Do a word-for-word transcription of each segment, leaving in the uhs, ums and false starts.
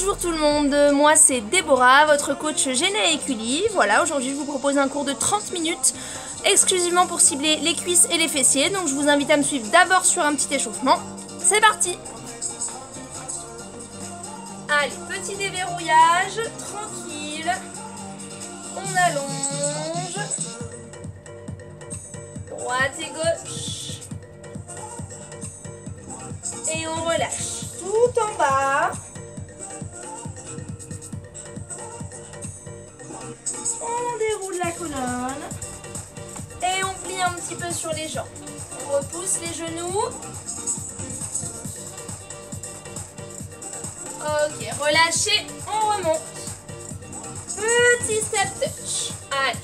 Bonjour tout le monde, moi c'est Déborah, votre coach Géné Éculi. Voilà, aujourd'hui je vous propose un cours de trente minutes exclusivement pour cibler les cuisses et les fessiers. Donc je vous invite à me suivre d'abord sur un petit échauffement. C'est parti! Allez, petit déverrouillage, tranquille. On allonge. Droite et gauche. Et on relâche tout en bas. On déroule la colonne. Et on plie un petit peu sur les jambes. On repousse les genoux. Ok, relâchez, on remonte. Petit step touch. Allez.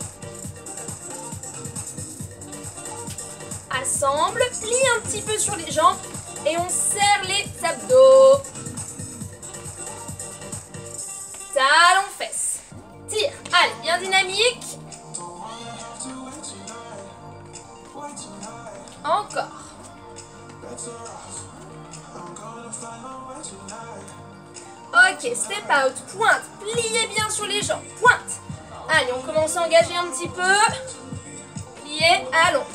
Assemble, plie un petit peu sur les jambes et on serre les abdos. Talons fesses. Tire. Allez, bien dynamique. Encore. Ok, step out, pointe, pliez bien sur les jambes, pointe. Allez, on commence à engager un petit peu. Pliez, allonge.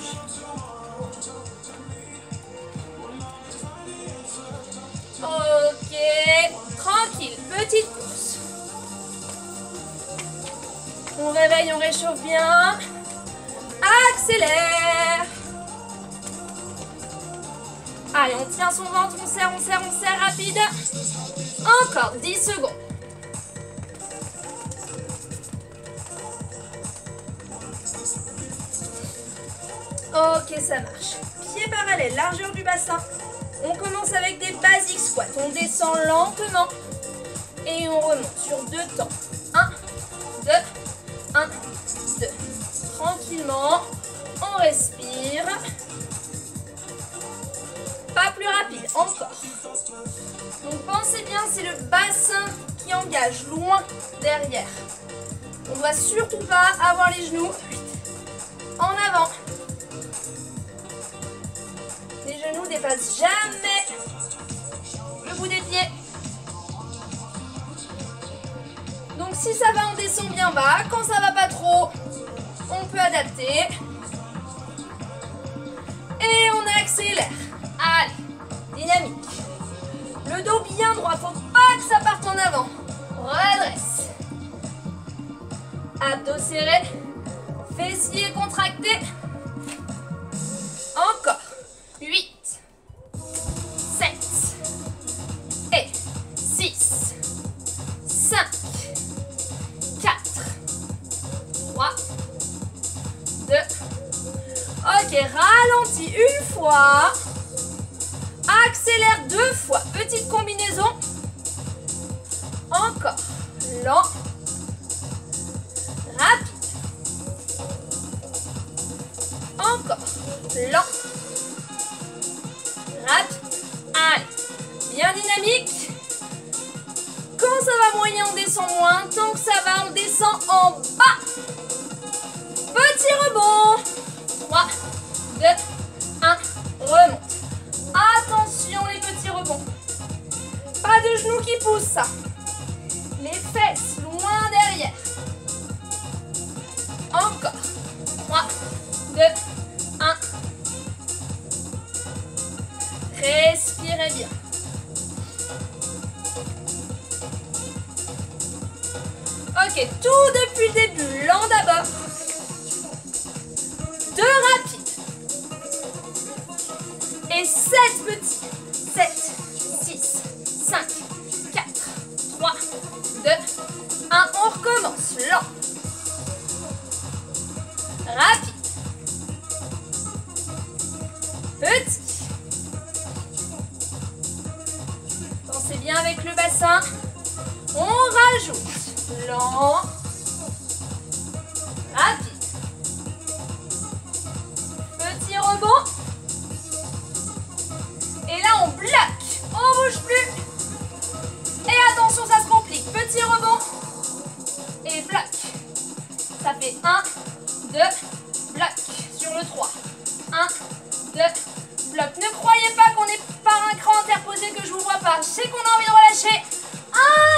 Ok, tranquille, petite course. On réveille, on réchauffe bien. Accélère. Allez, on tient son ventre, on serre, on serre, on serre, rapide. Encore dix secondes. Ok, ça marche. Pieds parallèles, largeur du bassin. On commence avec des basic squats. On descend lentement et on remonte sur deux temps. un, deux, un, deux. Tranquillement, on respire. Pas plus rapide, encore. Donc pensez bien, c'est le bassin qui engage loin derrière. On ne doit surtout pas avoir les genoux en avant. Les genoux ne dépassent jamais le bout des pieds. Donc si ça va, on descend bien bas. Quand ça va pas trop, on peut adapter. Et on accélère. Allez, dynamique. Le dos bien droit, faut pas que ça parte en avant. Redresse. Abdos serrés. Fessiers contractés. Encore. huit, sept et six, cinq, quatre, trois, deux. Ok, ralentis une fois. Accélère deux fois. Petite combinaison. Encore. Lent. Rapide. Encore. Lent. Rapide. Allez. Bien dynamique. Quand ça va moyen, on descend moins. Tant que ça va, on descend en bas. Petit rebond. trois, deux, un. Remonte. Attention les petits rebonds. Pas de genoux qui poussent ça. Les fesses loin derrière. Encore. trois, deux, un. Respirez bien. Ok, tout depuis le début. Lent d'abord. Deux rapides. Et sept petits. sept, six, cinq, quatre, trois, deux, un. On recommence. Lent. Rapide. Petit. Pensez bien avec le bassin. On rajoute. Lent. Rapide. Petit rebond. Et là, on bloque. On bouge plus. Et attention, ça se complique. Petit rebond. Et bloc. Ça fait un, deux, bloc. Sur le trois. un, deux, bloc. Ne croyez pas qu'on est par un cran interposé que je vous vois pas. Je sais qu'on a envie de relâcher. un,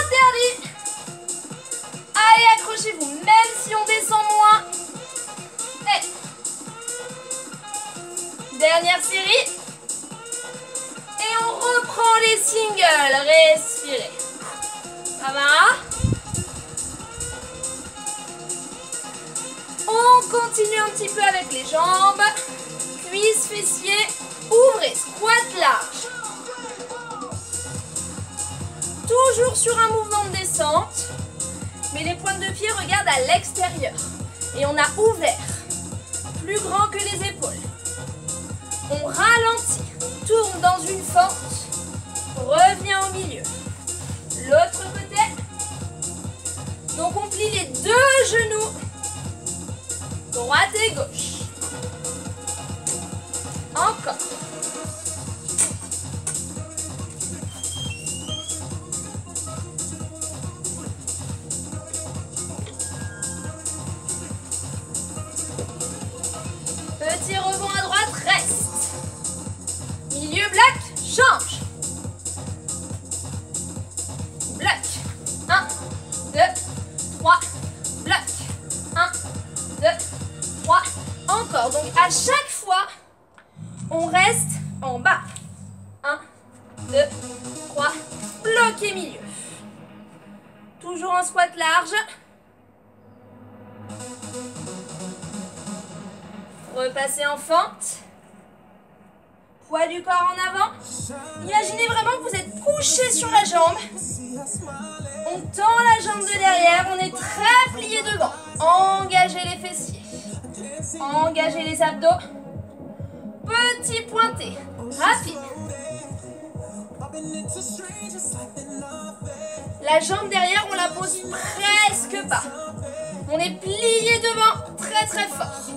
Dernière série. Et on reprend les singles. Respirez. Ça va? On continue un petit peu avec les jambes. Cuisses, fessiers. Ouvrez. Squat large. Toujours sur un mouvement de descente. Mais les pointes de pied regardent à l'extérieur. Et on a ouvert. Plus grand que les épaules. On ralentit. Tourne dans une fente. Revient au milieu. L'autre côté. Donc on plie les deux genoux. Droite et gauche. Encore. Petit rebond à droite, reste. Milieu bloc, change. Bloc. un, deux, trois. Bloc. un, deux, trois. Encore. Donc à chaque fois, on reste en bas. un, deux, trois. Bloc et milieu. Toujours en squat large. Repassez en fente. Poids du corps en avant. Imaginez vraiment que vous êtes couché sur la jambe. On tend la jambe de derrière. On est très plié devant. Engagez les fessiers. Engagez les abdos. Petit pointé. Rapide. La jambe derrière, on la pose presque pas. On est plié devant très très fort.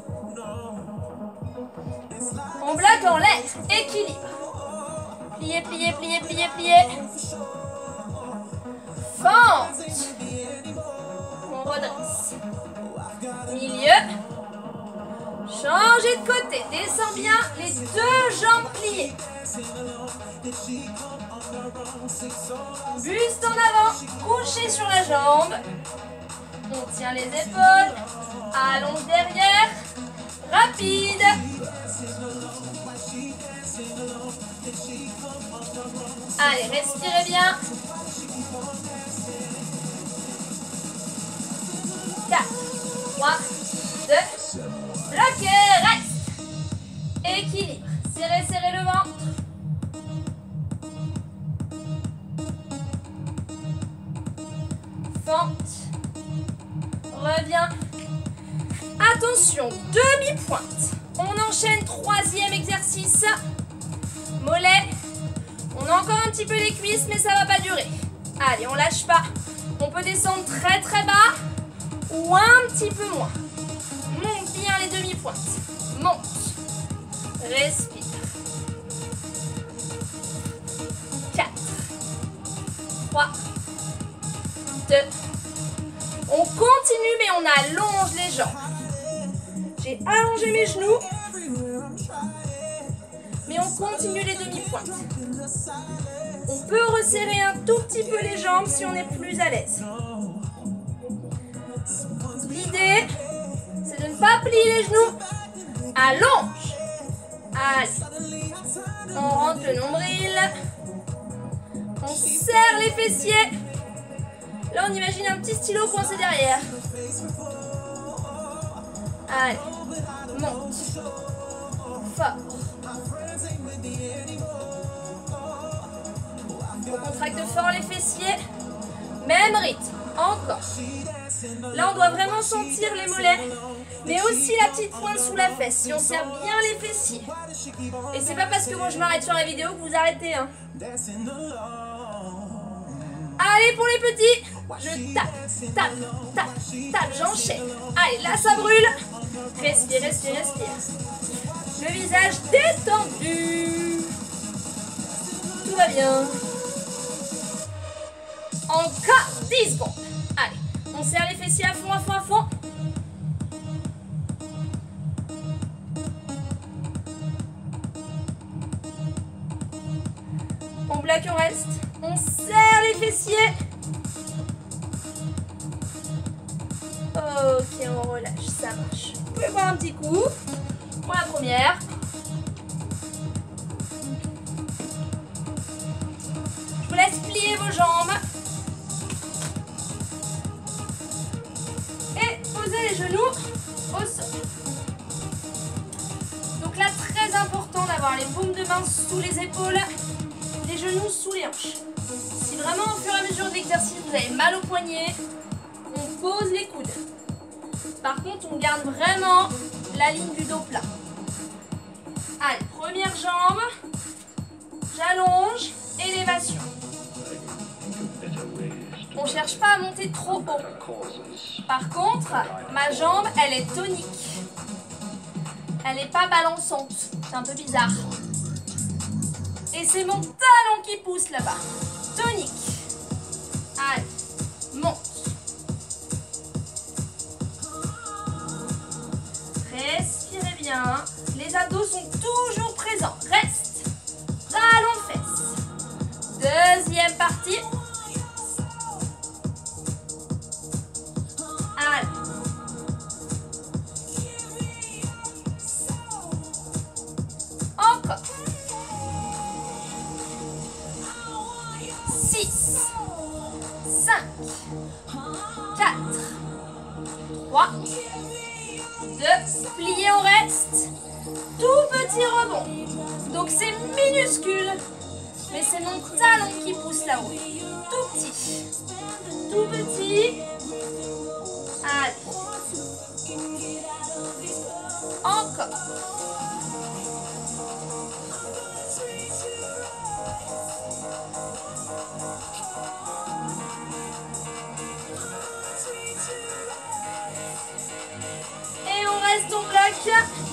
On bloque en l'air. Équilibre. Plié, plié, plié, plié, plié. Fente. On redresse. Milieu. Changez de côté. Descends bien les deux jambes pliées. Buste en avant. Couché sur la jambe. On tient les épaules. Allonge derrière. Rapide. Allez, respirez bien. quatre, trois, deux, bloquez, reste. Équilibre. Serrez, serrez le ventre. Fente. Reviens. Attention, demi-pointe. On enchaîne, troisième exercice. Mollet. On a encore un petit peu les cuisses, mais ça va pas durer. Allez, on lâche pas. On peut descendre très très bas ou un petit peu moins. Monte bien les demi-pointes. Monte. Respire. quatre, trois, deux. On continue, mais on allonge les jambes. J'ai allongé mes genoux. Mais on continue les demi-pointes. On peut resserrer un tout petit peu les jambes si on est plus à l'aise. L'idée, c'est de ne pas plier les genoux. Allonge. Allez. On rentre le nombril. On serre les fessiers. Là, on imagine un petit stylo coincé derrière. Allez. Monte. Fort. On contracte fort les fessiers. Même rythme. Encore. Là, on doit vraiment sentir les mollets, mais aussi la petite pointe sous la fesse, si on serre bien les fessiers. Et c'est pas parce que moi je m'arrête sur la vidéo que vous arrêtez. Hein. Allez, pour les petits, je tape, tape, tape, tape, j'enchaîne. Allez, là, ça brûle. Respire, respire, respire. Le visage détendu. Tout va bien. Encore dix secondes. Allez, on serre les fessiers à fond, à fond, à fond. On bloque, on reste. On serre les fessiers. Ok, on relâche, ça marche. Vous pouvez boire un petit coup. Pour la première. vos jambes. Et posez les genoux au sol. Donc là, très important d'avoir les paumes de main sous les épaules, les genoux sous les hanches. Si vraiment au fur et à mesure de l'exercice, vous avez mal au poignet, on pose les coudes. Par contre, on garde vraiment la ligne du dos plat. Allez, première jambe, j'allonge, élévation. On ne cherche pas à monter trop haut. Par contre, ma jambe, elle est tonique. Elle n'est pas balançante. C'est un peu bizarre. Et c'est mon talon qui pousse là-bas. Tonique. Allez, monte. Respirez bien. Les abdos sont toujours présents. Reste. Talon fesse. Deuxième partie. Allez. Encore. six, cinq, quatre, trois, deux, pliez au reste. Tout petit rebond. Donc c'est minuscule, mais c'est mon talon qui pousse là-haut. Tout petit. Tout petit. Allez. Encore. Et on reste au bloc.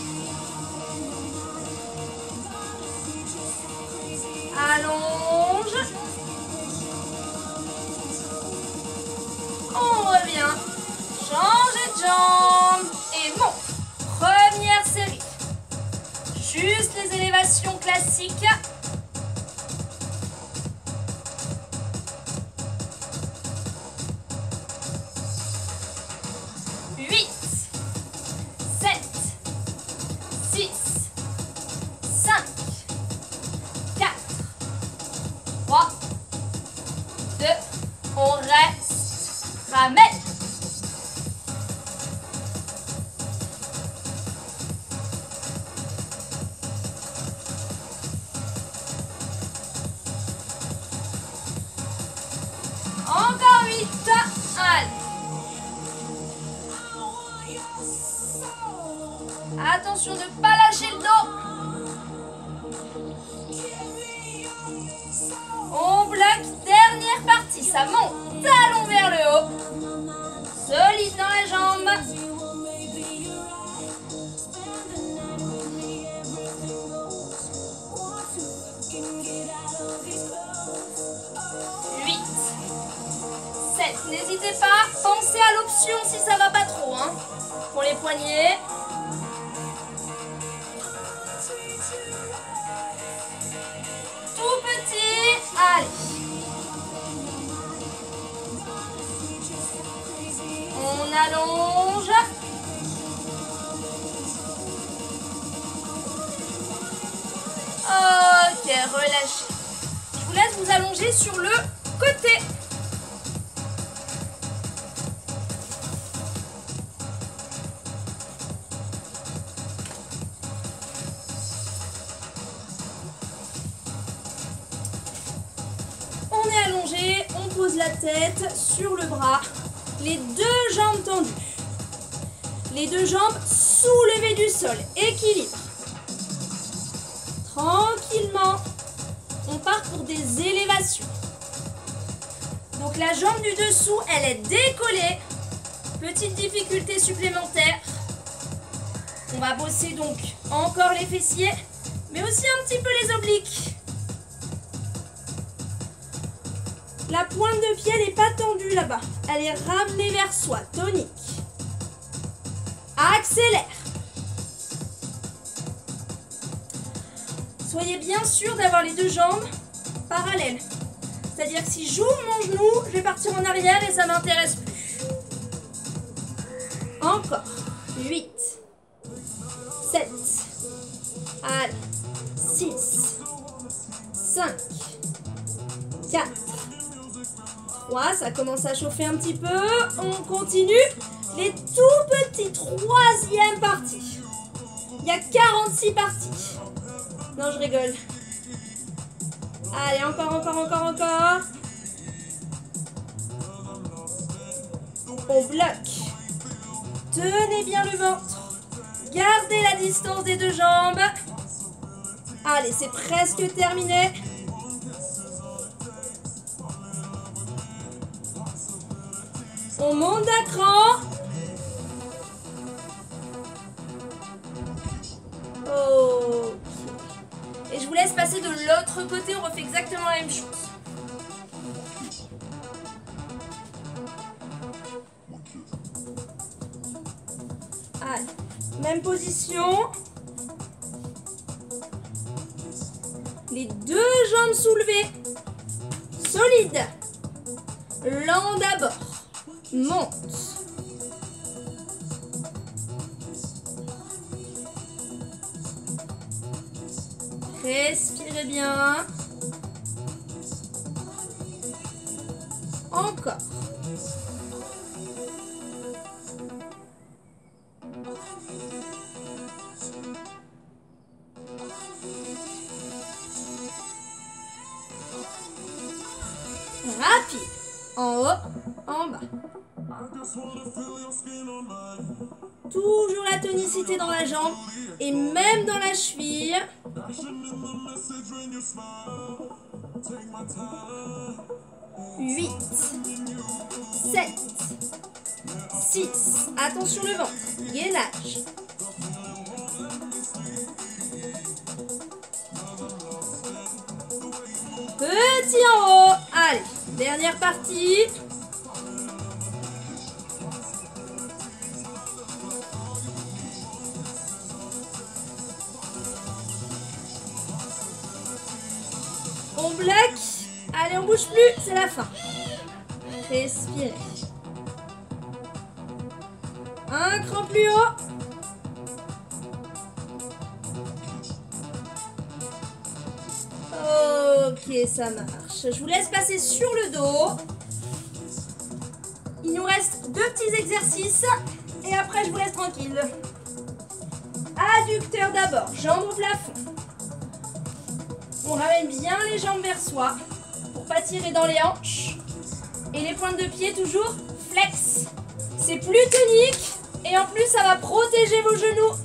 Allonge. On revient. Changez de jambe. Et monte. Première série. Juste les élévations classiques. huit, sept, six, cinq, quatre, trois, deux, on reste. Ramène. Encore huit. Allez. Attention de ne pas lâcher le dos. On bloque. Dernière partie. Ça monte. Talon vers le haut. Solide dans la jambe. huit, sept. N'hésitez pas. Pensez à l'option si ça va pas trop. Hein, pour les poignets. Tout petit. Allez. On allonge. Ok, relâchez. Je vous laisse vous allonger sur le côté. On est allongé, on pose la tête sur le bras, les deux jambes tendues. Les deux jambes soulevées du sol, équilibre. Tranquillement, on part pour des élévations. Donc la jambe du dessous, elle est décollée. Petite difficulté supplémentaire. On va bosser donc encore les fessiers, mais aussi un petit peu les obliques. La pointe de pied, elle n'est pas tendue là-bas. Elle est ramenée vers soi, tonique. Accélère. Soyez bien sûr d'avoir les deux jambes parallèles. C'est-à-dire que si j'ouvre mon genou, je vais partir en arrière et ça ne m'intéresse plus. Encore. huit, sept, allez, six, cinq, quatre, trois, ça commence à chauffer un petit peu. On continue. Les tout petits troisième partie. Il y a quarante-six parties. Non, je rigole. Allez, encore, encore, encore, encore. On bloque. Tenez bien le ventre. Gardez la distance des deux jambes. Allez, c'est presque terminé. On monte d'un cran. Oh. Et je vous laisse passer de l'autre côté. On refait exactement la même chose. Allez, même position. Les deux jambes soulevées. Solide. Lent d'abord. Monte. Respirez bien. Encore. Rapide. En haut, en bas. Toujours la tonicité dans la jambe et même dans la cheville. huit, sept, six. Attention le ventre. Gainage. Petit en haut. Allez, dernière partie. On bloque. Allez, on bouge plus. C'est la fin. Respirez. Un cran plus haut. Ok, ça marche. Je vous laisse passer sur le dos. Il nous reste deux petits exercices. Et après, je vous laisse tranquille. Adducteur d'abord. Jambes au plafond. On ramène bien les jambes vers soi. Pour pas tirer dans les hanches. Et les pointes de pied toujours flex. C'est plus tonique. Et en plus, ça va protéger vos genoux.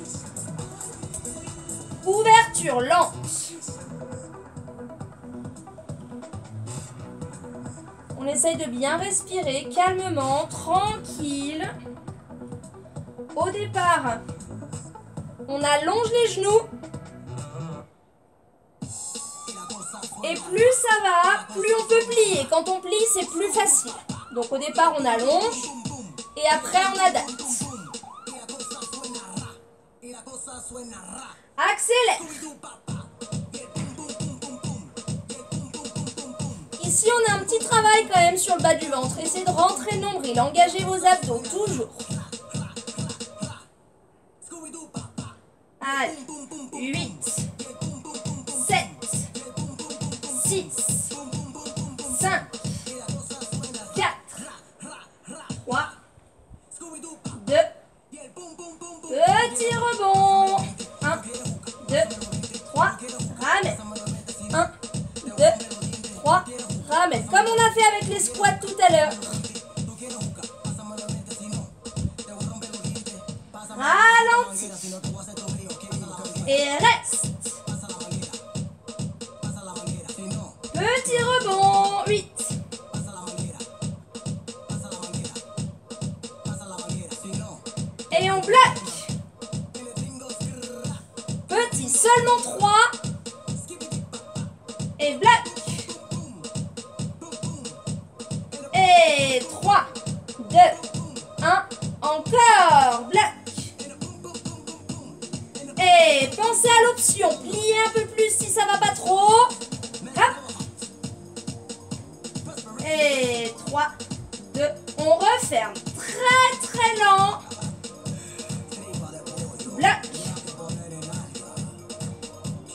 Ouverture lente. On essaye de bien respirer calmement, tranquille. Au départ, on allonge les genoux. Et plus ça va, plus on peut plier. Quand on plie, c'est plus facile. Donc au départ, on allonge. Et après, on adapte. Accélère. Ici, on a un petit travail quand même sur le bas du ventre. Essayez de rentrer le nombril. Engagez vos abdos, toujours. Allez. huit, sept, six, cinq, quatre, trois, deux. Petit rebond. un, deux, trois. Ramène. un, deux, trois. Ramène. Comme on a fait avec les squats tout à l'heure. Ralentis. Et reste. Petit rebond. huit. Et on bloque. Petit, seulement trois. Et bloque. Et trois, deux, un. Encore. Bloque. Et pensez à l'option. Pliez un peu plus si ça va pas trop. Hop. Et trois, deux. On referme. Très très lent. Bloc.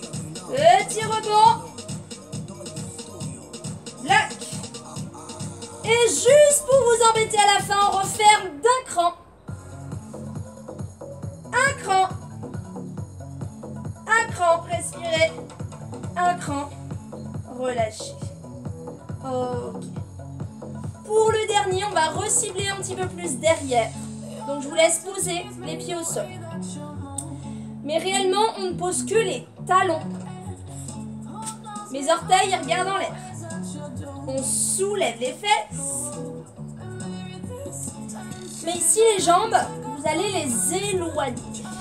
Petit rebond. Bloc. à la fin, on referme d'un cran. Un cran. Un cran, respirez. Un cran, relâchez. Ok. Pour le dernier, on va recibler un petit peu plus derrière. Donc je vous laisse poser les pieds au sol. Mais réellement, on ne pose que les talons. Mes orteils, ils regardent en l'air. On soulève les fesses. Mais ici, les jambes, vous allez les éloigner.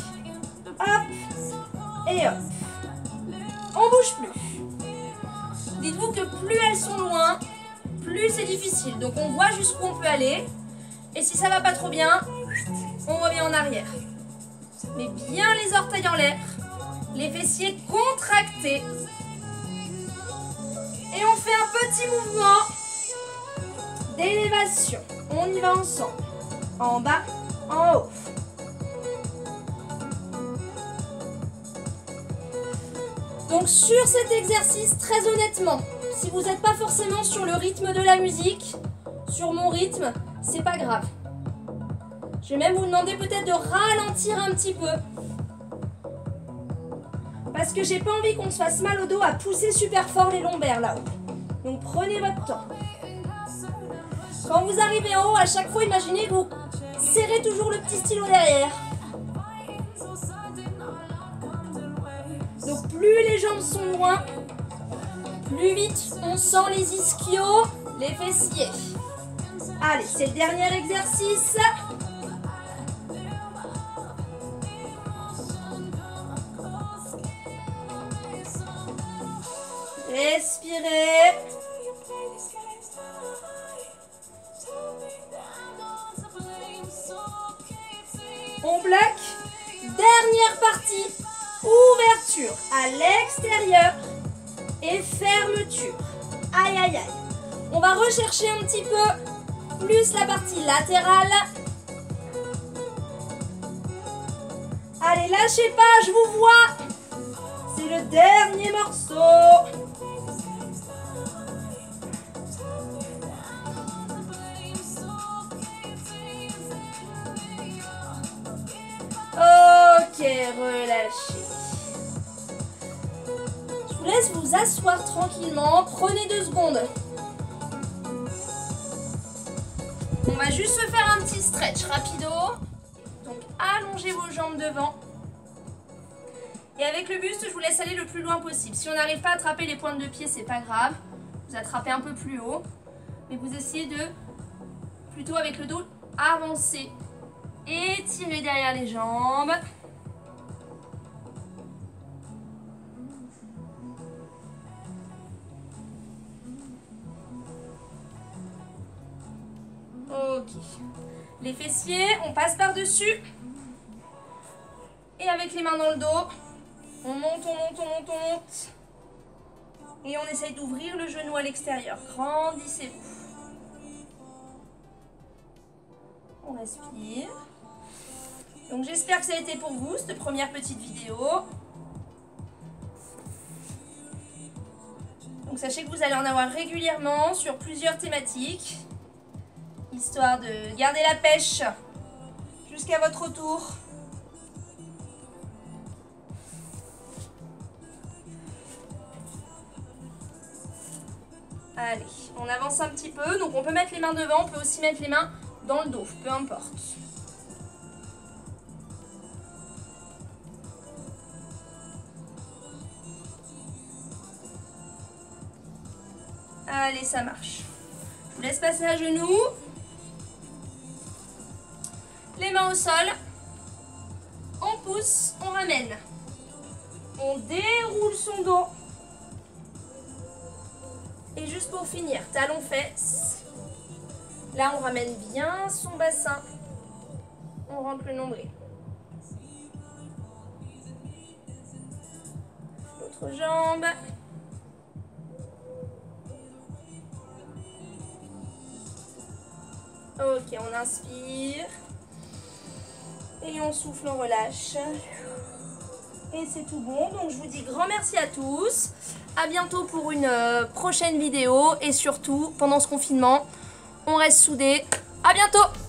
Hop et hop. On bouge plus. Dites-vous que plus elles sont loin, plus c'est difficile. Donc on voit jusqu'où on peut aller. Et si ça va pas trop bien, on revient en arrière. Mais bien les orteils en l'air, les fessiers contractés. Et on fait un petit mouvement d'élévation. On y va ensemble. En bas, en haut. Donc sur cet exercice, très honnêtement, si vous n'êtes pas forcément sur le rythme de la musique, sur mon rythme, c'est pas grave. Je vais même vous demander peut-être de ralentir un petit peu. Parce que j'ai pas envie qu'on se fasse mal au dos à pousser super fort les lombaires là-haut. Donc prenez votre temps. Quand vous arrivez en haut, à chaque fois, imaginez que vous serrez toujours le petit stylo derrière. Donc plus les jambes sont loin, plus vite on sent les ischios, les fessiers. Allez, c'est le dernier exercice. Respirez. On bloque. Dernière partie. Ouverture à l'extérieur et fermeture. Aïe, aïe, aïe. On va rechercher un petit peu plus la partie latérale. Allez, lâchez pas, je vous vois. C'est le dernier morceau. Ok, relâchez. Je vous laisse vous asseoir tranquillement. Prenez deux secondes. On va juste se faire un petit stretch rapido. Donc allongez vos jambes devant. Et avec le buste, je vous laisse aller le plus loin possible. Si on n'arrive pas à attraper les pointes de pied, c'est pas grave. Vous attrapez un peu plus haut. Mais vous essayez de, plutôt avec le dos, avancer. Étirez derrière les jambes. Ok. Les fessiers, on passe par-dessus. Et avec les mains dans le dos, on monte, on monte, on monte, on monte. Et on essaye d'ouvrir le genou à l'extérieur. Grandissez-vous. On respire. Donc j'espère que ça a été pour vous, cette première petite vidéo. Donc sachez que vous allez en avoir régulièrement sur plusieurs thématiques. Histoire de garder la pêche jusqu'à votre retour. Allez, on avance un petit peu. Donc on peut mettre les mains devant, on peut aussi mettre les mains dans le dos, peu importe. Allez, ça marche. Je vous laisse passer à genoux. Les mains au sol. On pousse, on ramène. On déroule son dos. Et juste pour finir, talons fesses. Là, on ramène bien son bassin. On rentre le nombril. L'autre jambe. Ok, on inspire. Et on souffle, on relâche. Et c'est tout bon. Donc je vous dis grand merci à tous. À bientôt pour une prochaine vidéo. Et surtout, pendant ce confinement, on reste soudés. À bientôt.